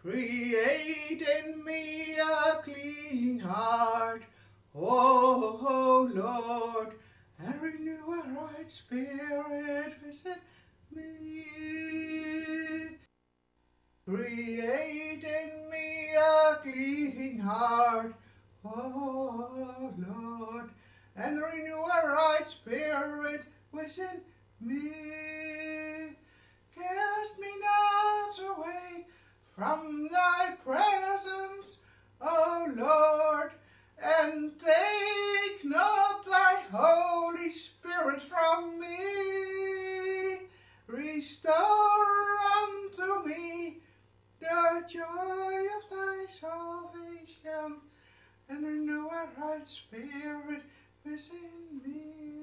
Create in me a clean heart, O Lord, and renew a right spirit within me. Create in me a clean heart, O Lord, and renew a right spirit within me. Cast me not away from thy presence, O Lord, and take not thy Holy Spirit from me. Restore unto me the joy of thy salvation, and renew a right spirit within me.